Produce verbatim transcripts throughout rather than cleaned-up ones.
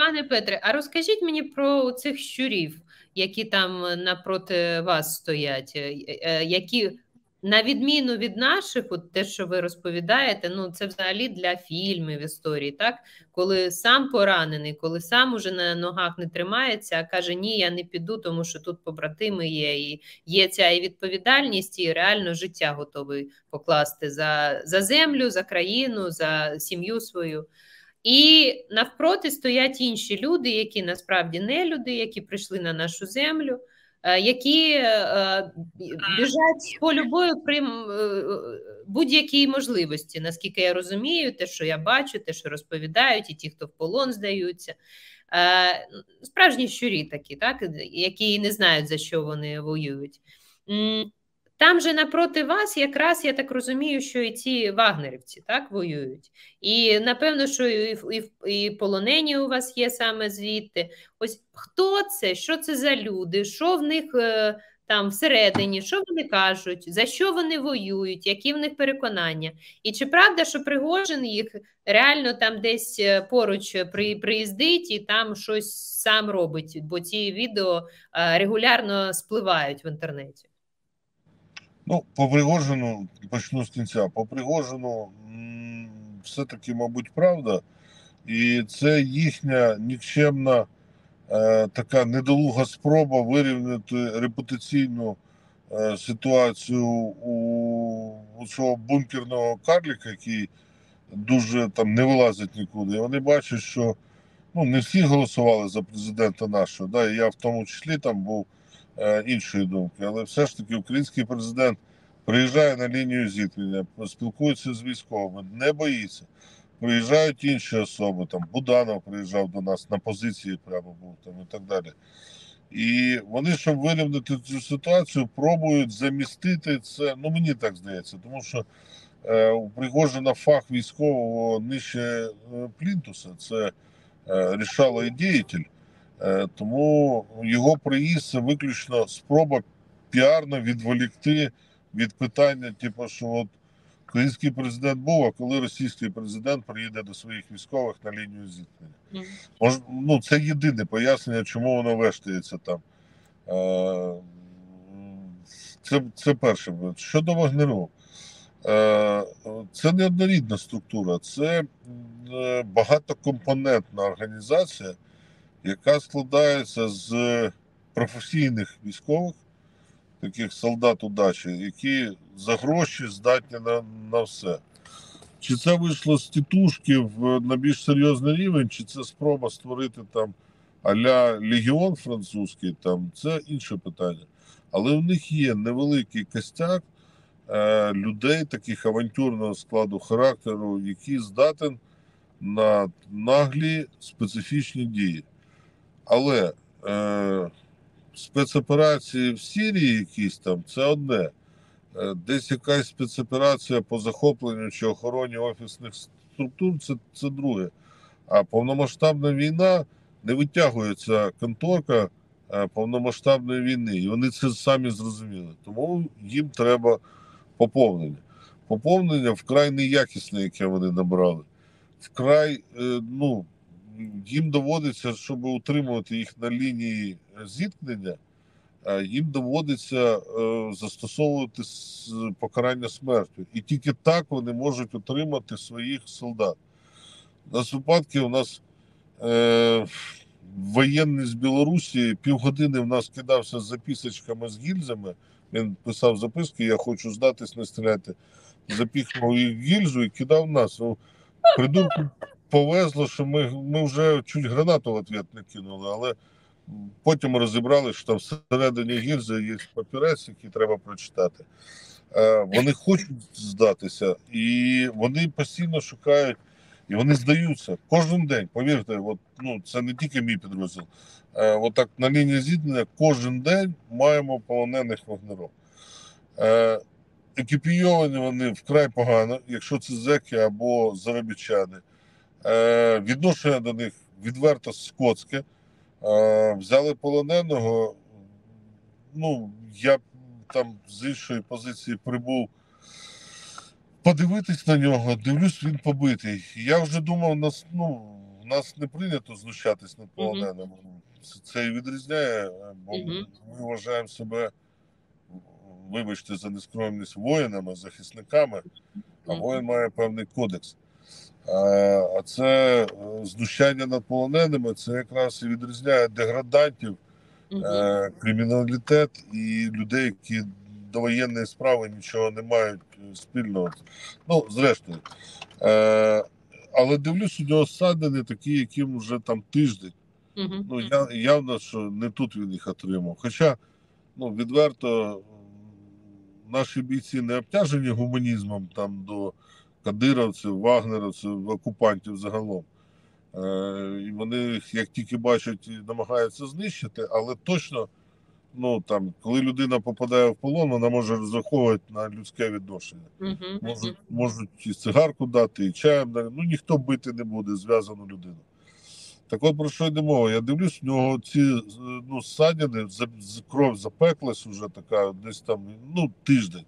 Пане Петре, а розкажіть мені про цих щурів, які там напроти вас стоять, е, е, які, на відміну від наших, от те, що ви розповідаєте, ну це взагалі для фільмів історії, так? Коли сам поранений, коли сам уже на ногах не тримається, а каже, ні, я не піду, тому що тут побратими є, і є ця і відповідальність, і реально життя готовий покласти за, за землю, за країну, за сім'ю свою. І навпроти стоять інші люди, які насправді не люди, які прийшли на нашу землю, які біжать з полю бою при будь-якій можливості, наскільки я розумію, те, що я бачу, те, що розповідають, і ті, хто в полон здаються. Справжні щурі такі, так, які не знають, за що вони воюють. Там же напроти вас якраз, я так розумію, що і ці вагнерівці, так, воюють. І напевно, що і, і, і полонені у вас є саме звідти. Ось хто це, що це за люди, що в них е, там всередині, що вони кажуть, за що вони воюють, які в них переконання. І чи правда, що Пригожин їх реально там десь поруч при, приїздить і там щось сам робить, бо ці відео е, регулярно спливають в інтернеті? Ну, по Пригожину, почну з кінця, по Пригожину все-таки, мабуть, правда. І це їхня нікчемна е, така недолуга спроба вирівняти репутаційну е, ситуацію у, у цього бункерного карліка, який дуже там не вилазить нікуди. І вони бачать, що ну, не всі голосували за президента нашого, да, і я в тому числі там був іншої думки, але все ж таки український президент приїжджає на лінію зіткнення, спілкується з військовими, не боїться. Приїжджають інші особи, там Буданов приїжджав до нас, на позиції прямо був там і так далі. І вони, щоб вирівняти цю ситуацію, пробують замістити це, ну мені так здається, тому що е, у Пригожина фах військового нижче е, плінтуса, це е, рішало і діятель. Тому його приїзд – це виключно спроба піарно відволікти від питання, типу, що от український президент був, а коли російський президент приїде до своїх військових на лінію зіткнення. Mm. Мож, ну, це єдине пояснення, чому воно вештається там. Це, це перше. Щодо Вагнеру, це не однорідна структура, це багатокомпонентна організація, яка складається з професійних військових, таких солдат удачі, які за гроші здатні на, на все. Чи це вийшло з тітушки на більш серйозний рівень, чи це спроба створити там а-ля легіон французький, там, це інше питання. Але в них є невеликий костяк е, людей, таких авантюрного складу характеру, які здатен на наглі специфічні дії. Але е, спецоперації в Сирії якісь там, це одне. Е, десь якась спецоперація по захопленню чи охороні офісних структур, це, це друге. А повномасштабна війна не витягується конторка е, повномасштабної війни. І вони це самі зрозуміли. Тому їм треба поповнення. Поповнення вкрай неякісне, яке вони набрали. Вкрай, е, ну, їм доводиться, щоб утримувати їх на лінії зіткнення, їм доводиться застосовувати покарання смертю. І тільки так вони можуть утримати своїх солдат. У нас випадки, у нас е, воєнний з Білорусі півгодини в нас кидався з записочками, з гільзами. Він писав записки, я хочу здатись, не стріляти. Запіхнув їх гільзу і кидав нас. Придурку повезло, що ми, ми вже чуть гранату в ответ не кинули, але потім розібрали, що там всередині гільзи є папірець, який треба прочитати. Е, вони хочуть здатися, і вони постійно шукають, і вони здаються кожен день. Повірте, от, ну, це не тільки мій підрозділ. Е, от так на лінії зіткнення кожен день маємо полонених вагнерів. Е, екіпійовані вони вкрай погано, якщо це зеки або заробітчани. Е, відношення до них відверто скотське. Е, взяли полоненого, ну, я там з іншої позиції прибув подивитись на нього, дивлюсь, він побитий. Я вже думав, нас, ну, нас не прийнято знущатись над полоненими. Це, це і відрізняє, бо Мгм. ми вважаємо себе, вибачте за нескромність, воїнами, захисниками, а Мгм. воїн має певний кодекс. А, а це е, знущання над полоненими, це якраз і відрізняє деградантів, Мгм. е, криміналітет і людей, які до воєнної справи нічого не мають спільного. Ну, зрештою. Е, але дивлюсь, у нього ссадини такі, яким вже там тиждень. Мгм. Ну, я, явно, що не тут він їх отримав. Хоча, ну, відверто, наші бійці не обтяжені гуманізмом там до кадировців, вагнеровців, окупантів загалом. Е, і вони їх, як тільки бачать, намагаються знищити, але точно, ну, там, коли людина попадає в полон, вона може розраховувати на людське відношення. Мгм. Можуть, можуть і цигарку дати, і чаєм дати. Ну, ніхто бити не буде зв'язану людину. Так от про що йде мова? Я дивлюсь, у нього ці, ну, ссадини, кров запеклась уже така, десь там, ну, тиждень.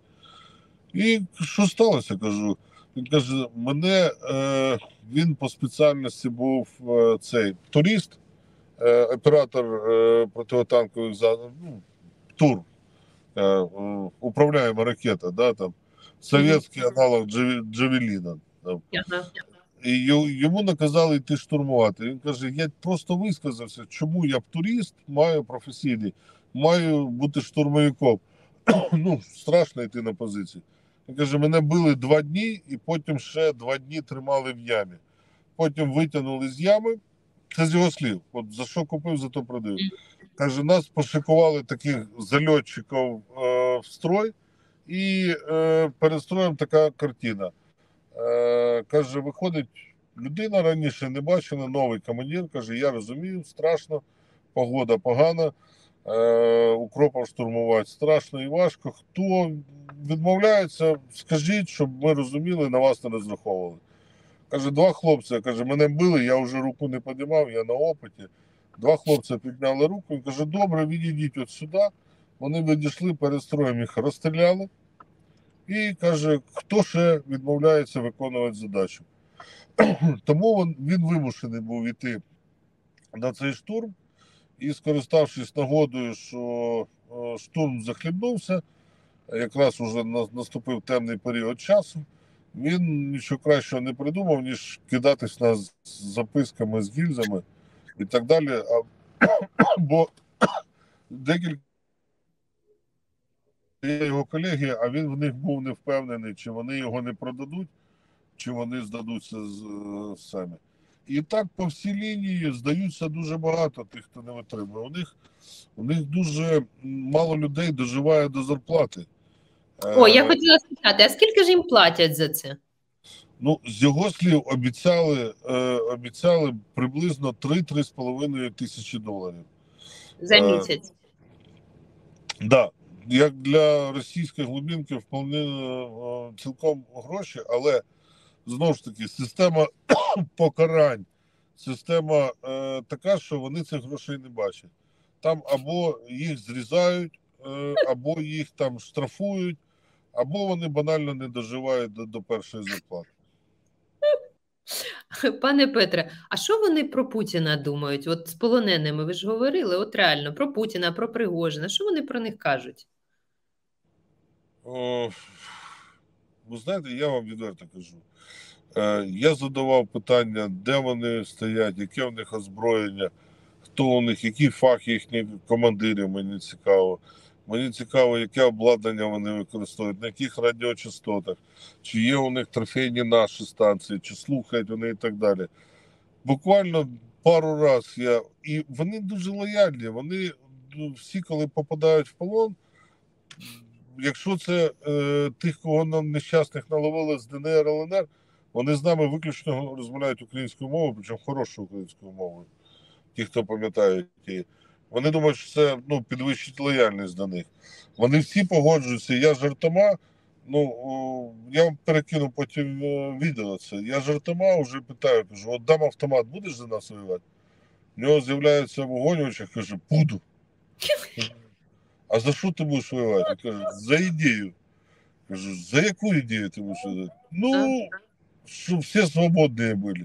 І що сталося, кажу? Він каже, мене, е, він по спеціальності був е, цей турист, е, оператор е, протитанкових засобів, ну, тур, е, е, управляема ракета, да, там, совєтський аналог Джаві- Джавеліна. Там. Ага. І й- йому наказали йти штурмувати. Він каже, я просто висказався, чому я б турист, маю професійний, маю бути штурмовиком. Ну, страшно йти на позиції. Він каже, мене били два дні, і потім ще два дні тримали в ямі. Потім витягнули з ями, це з його слів, от за що купив, за то продаю. Каже, нас пошикували таких зальотчиків е, в строй, і е, перед строєм така картина. Е, каже, виходить, людина раніше не бачила, новий командир, каже, я розумію, страшно, погода погана, е, укропом штурмувати страшно і важко. Хто відмовляється, скажіть, щоб ми розуміли, на вас не розраховували. Каже, два хлопці, каже, мене били, я вже руку не піднімав, я на опиті. Два хлопці підняли руку, він каже, добре, відійдіть от сюди. Вони відійшли, перед строєм їх розстріляли. І каже, хто ще відмовляється виконувати задачу. Тому він, він вимушений був йти на цей штурм. І, скориставшись нагодою, що е, штурм захлібнувся, якраз уже наступив темний період часу, він нічого кращого не придумав, ніж кидатись нас з записками, з гільзами і так далі. А, бо декілька його колеги, а він в них був не впевнений, чи вони його не продадуть, чи вони здадуться з, самі. І так по всій лінії здаються дуже багато тих, хто не витримує. У них, у них дуже мало людей доживає до зарплати. О, я хотіла спитати, а скільки ж їм платять за це? Ну, з його слів, обіцяли, е, обіцяли приблизно три-три з половиною тисячі доларів. За місяць? Так, да. Як для російської глибинки вполне е, цілком гроші, але знову ж таки, система покарань, система е, така, що вони цих грошей не бачать. Там або їх зрізають, е, або їх там штрафують, або вони банально не доживають до, до першої зарплати. Пане Петре, а що вони про Путіна думають? От з полоненими ви ж говорили, от реально, про Путіна, про Пригожина. Що вони про них кажуть? О, ви знаєте, я вам відверто кажу. Е, я задавав питання, де вони стоять, яке в них озброєння, хто у них, який фах їхніх командирів, мені цікаво. Мені цікаво, яке обладнання вони використовують, на яких радіочастотах, чи є у них трофейні наші станції, чи слухають вони і так далі. Буквально пару разів я. І вони дуже лояльні. Вони всі, коли попадають в полон, якщо це е, тих, кого нам нещасних наловили з ДНР, ЛНР, вони з нами виключно розмовляють українською мовою, причому хорошою українською мовою. Ті, хто пам'ятають її. Вони думають, що це, ну, підвищить лояльність до них. Вони всі погоджуються. Я жартома, ну, я вам перекину потім відео це. Я жартома вже питаю, кажу, от дам автомат, будеш за нас воювати? У нього з'являється вогонь в очах, каже, буду. А за що ти будеш воювати? Він каже, за ідею. Кажу, за яку ідею ти будеш воювати? Ну, щоб всі свободні були.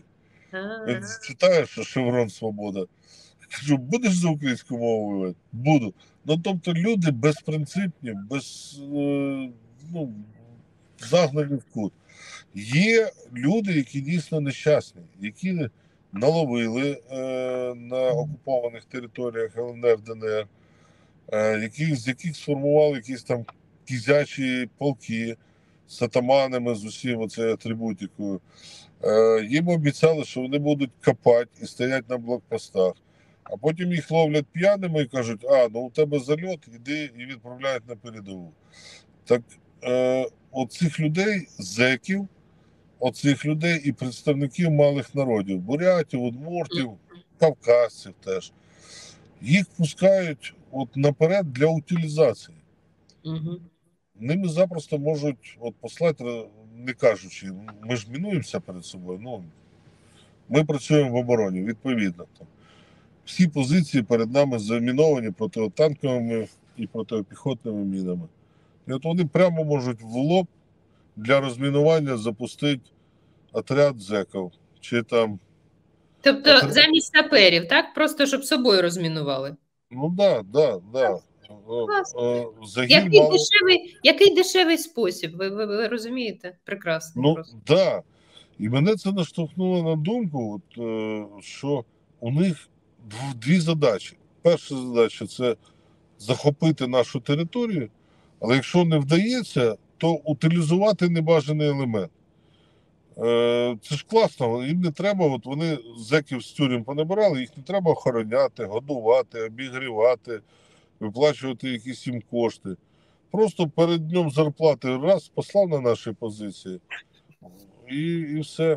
А. Читаєш, що шеврон свобода. Кажу, будеш за українську мову воювати? Буду. Ну, тобто люди безпринципні, без, е, ну, загнані в кут. Є люди, які дійсно нещасні, які наловили е, на окупованих територіях Л Н Р, Д Н Р, е, які, з яких сформували якісь там кізячі полки з атаманами, з усім оцею атрибутикою. Е, їм обіцяли, що вони будуть копати і стоять на блокпостах. А потім їх ловлять п'яними і кажуть, а, ну у тебе зальот, іди і відправляють на передову. Так е, оцих людей, зеків, оцих людей і представників малих народів, бурятів, удмуртів, кавказців теж, їх пускають от наперед для утилізації. Угу. Ними запросто можуть от послати, не кажучи, ми ж мінуємося перед собою, ну, ми працюємо в обороні, відповідно. Там. Всі позиції перед нами заміновані протитанковими і протипіхотними мінами. І от вони прямо можуть в лоб для розмінування запустити отряд зеків. Чи там... Тобто отряд... замість саперів, так? Просто щоб собою розмінували. Ну так, да, так, да, да. Який, мало... дешевий, який дешевий спосіб, ви, ви, ви розумієте? Прекрасно. Ну, так. Да. І мене це наштовхнуло на думку, от, що у них дві задачі. Перша задача – це захопити нашу територію, але якщо не вдається, то утилізувати небажаний елемент. Це ж класно, їм не треба, от вони зеків з тюрем понабирали, їх не треба охороняти, годувати, обігрівати, виплачувати якісь їм кошти. Просто перед днем зарплати раз послав на наші позиції і, і все.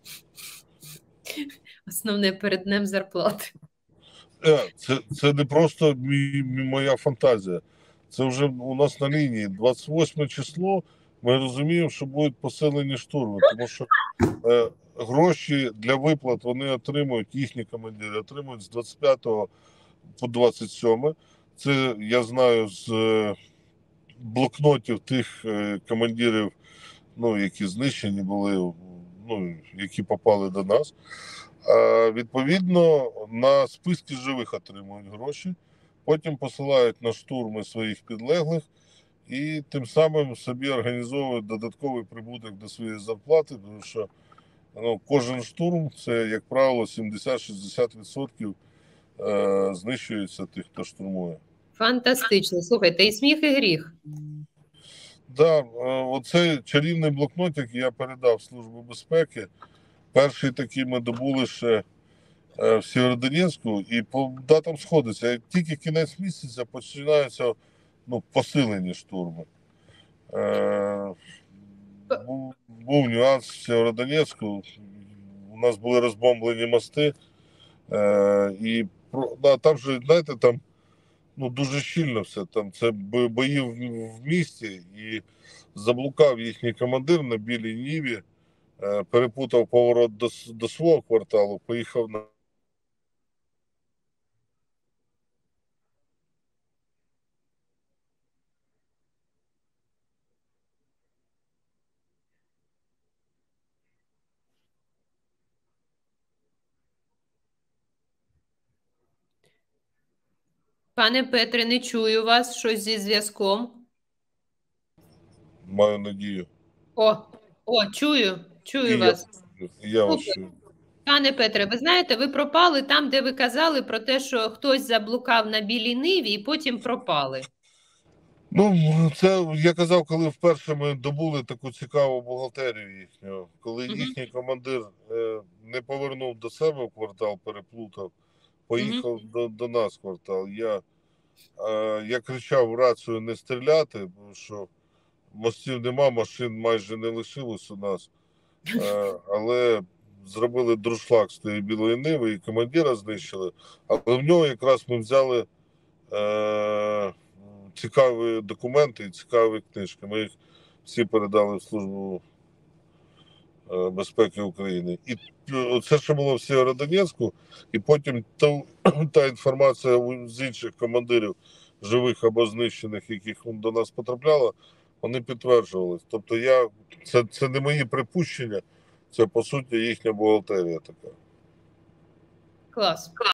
Основне перед днем зарплати. Це, це не просто мій, моя фантазія. Це вже у нас на лінії. двадцять восьме число, ми розуміємо, що будуть посилені штурми, тому що е, гроші для виплат вони отримують, їхні командири отримують з двадцять п'ятого по двадцять сьоме. Це я знаю з е, блокнотів тих е, командирів, ну, які знищені були, ну, які попали до нас. А, відповідно, на списки живих отримують гроші, потім посилають на штурми своїх підлеглих і тим самим собі організовують додатковий прибуток до своєї зарплати, тому що ну, кожен штурм – це, як правило, сімдесят-шістдесят відсотків е, знищується тих, хто штурмує. Фантастично. Слухайте, і сміх, і гріх. Так, да, оцей чарівний блокнотик я передав в Службу безпеки. Перший такий ми добули ще в Сєвєродонецьку, і по датам сходиться. Тільки кінець місяця починаються ну, посилені штурми. Е, був, був нюанс в Сєвєродонецьку. У нас були розбомблені мости. Е, і да, там же, знаєте, там ну, дуже щільно все. Там це бої в, в місті, і заблукав їхній командир на Білій Ніві. Перепутав поворот до, до свого кварталу, поїхав на... Пане Петре, не чую вас, щось зі зв'язком. Маю надію. О, о, чую, чую і вас. Я, я вас чую. Пане Петре, ви знаєте, ви пропали там, де ви казали про те, що хтось заблукав на Білій Ниві і потім пропали. Ну, це я казав, коли вперше ми добули таку цікаву бухгалтерію їхню. Коли uh-huh. їхній командир е, не повернув до себе в квартал, переплутав, поїхав uh-huh. до, до нас в квартал. Я, е, я кричав в рацію не стріляти, тому що мостів нема, машин майже не лишилось у нас. Е, але зробили друшлаг з тієї Білої Ниви і командира знищили. Але в нього якраз ми взяли е, цікаві документи і цікаві книжки. Ми їх всі передали в Службу е, безпеки України. І це ще було в Сєвєродонецьку, і потім та, та інформація з інших командирів, живих або знищених, яких до нас потрапляла, вони підтверджувалися. Тобто я, це, це не мої припущення, це, по суті, їхня бухгалтерія така. Клас.